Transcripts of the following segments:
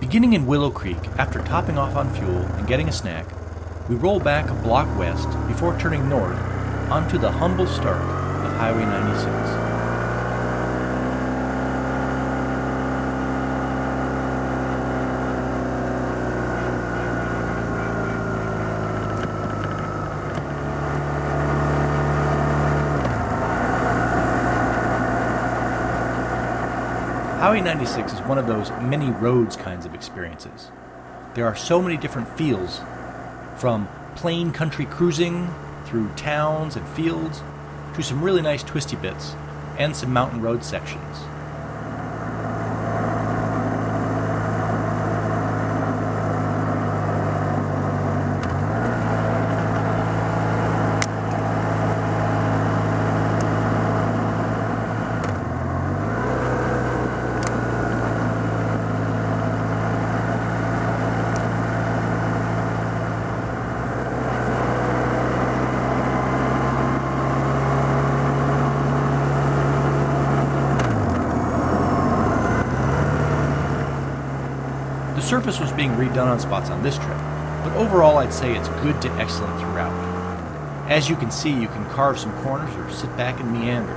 Beginning in Willow Creek, after topping off on fuel and getting a snack, we roll back a block west before turning north onto the humble start of Highway 96. Highway 96 is one of those many roads kinds of experiences. There are so many different feels, from plain country cruising through towns and fields to some really nice twisty bits and some mountain road sections. The surface was being redone on spots on this trip, but overall I'd say it's good to excellent throughout. As you can see, you can carve some corners or sit back and meander.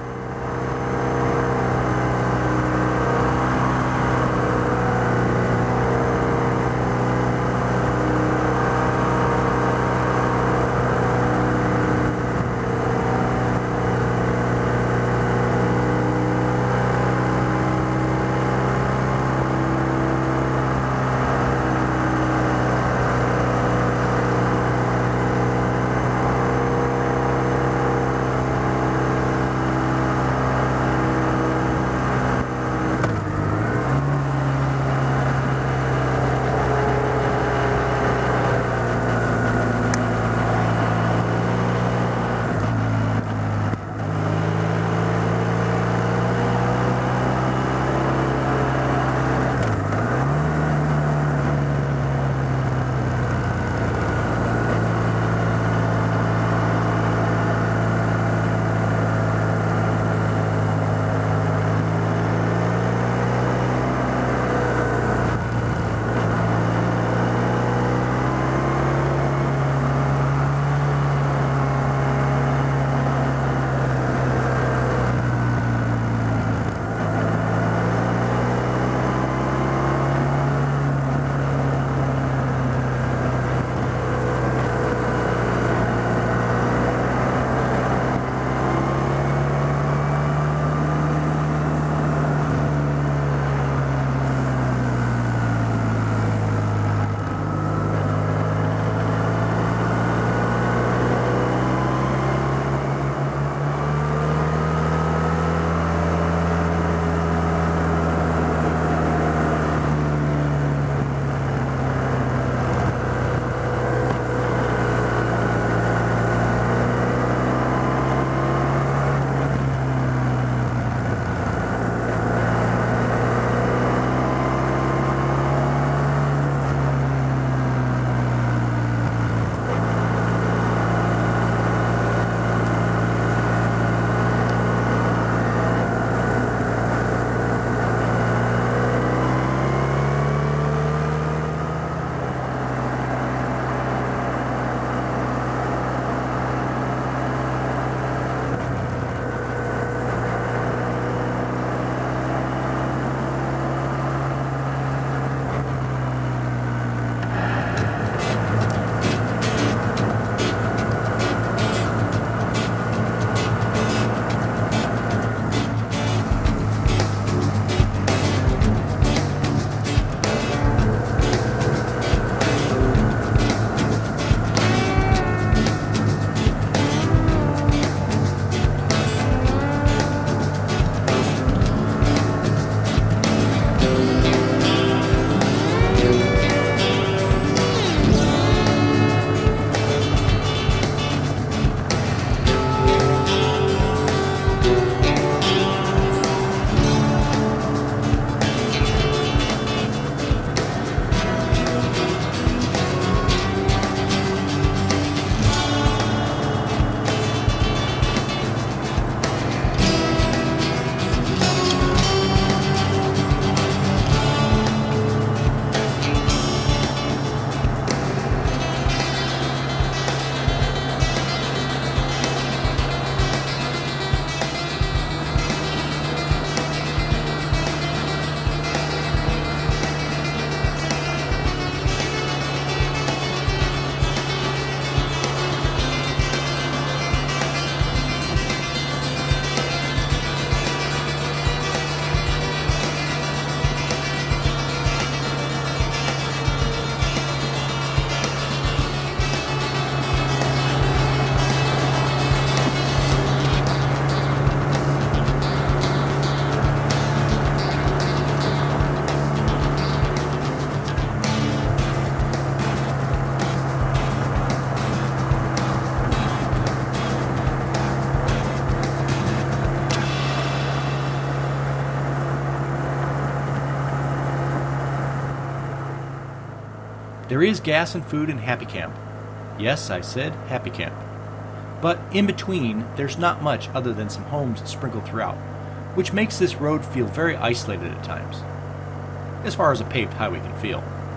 There is gas and food in Happy Camp. Yes, I said Happy Camp. But in between, there's not much other than some homes sprinkled throughout, which makes this road feel very isolated at times, as far as a paved highway can feel.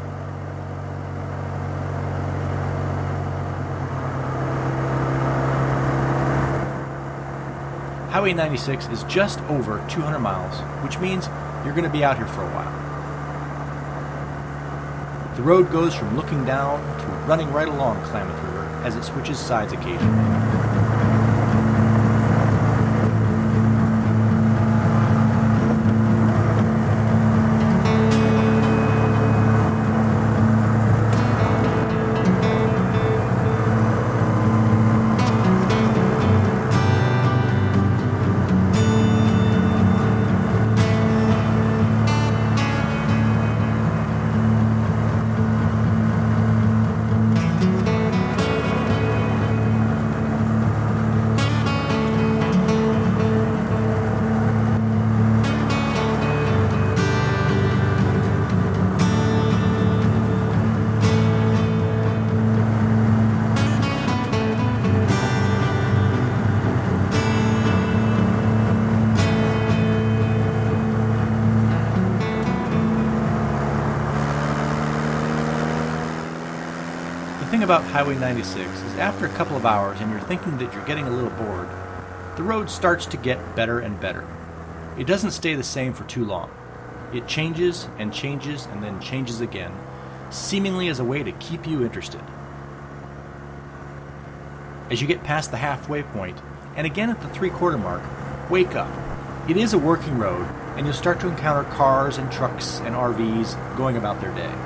Highway 96 is just over 200 miles, which means you're going to be out here for a while. The road goes from looking down to running right along Klamath River as it switches sides occasionally. The thing about Highway 96 is after a couple of hours and you're thinking that you're getting a little bored, the road starts to get better and better. It doesn't stay the same for too long. It changes and changes and then changes again, seemingly as a way to keep you interested. As you get past the halfway point, and again at the 3/4 mark, wake up. It is a working road, and you'll start to encounter cars and trucks and RVs going about their day.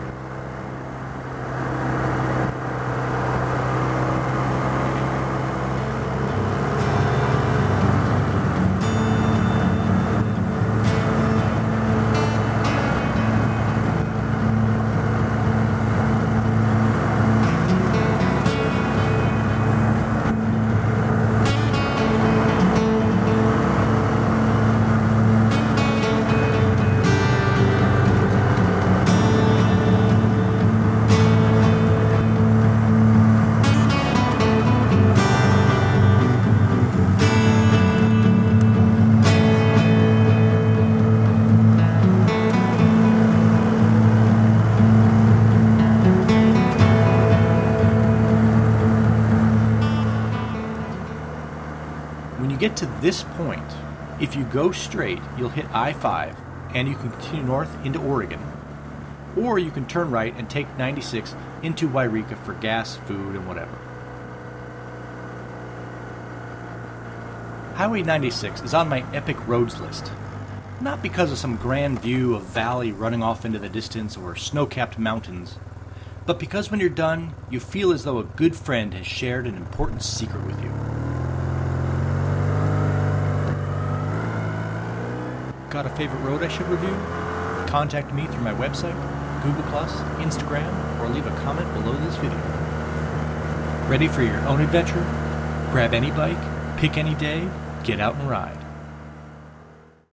When you get to this point, if you go straight, you'll hit I-5 and you can continue north into Oregon, or you can turn right and take 96 into Yreka for gas, food, and whatever. Highway 96 is on my epic roads list, not because of some grand view of valley running off into the distance or snow-capped mountains, but because when you're done, you feel as though a good friend has shared an important secret with you. Got a favorite road I should review? Contact me through my website, Google+, Instagram, or leave a comment below this video. Ready for your own adventure? Grab any bike, pick any day, get out and ride.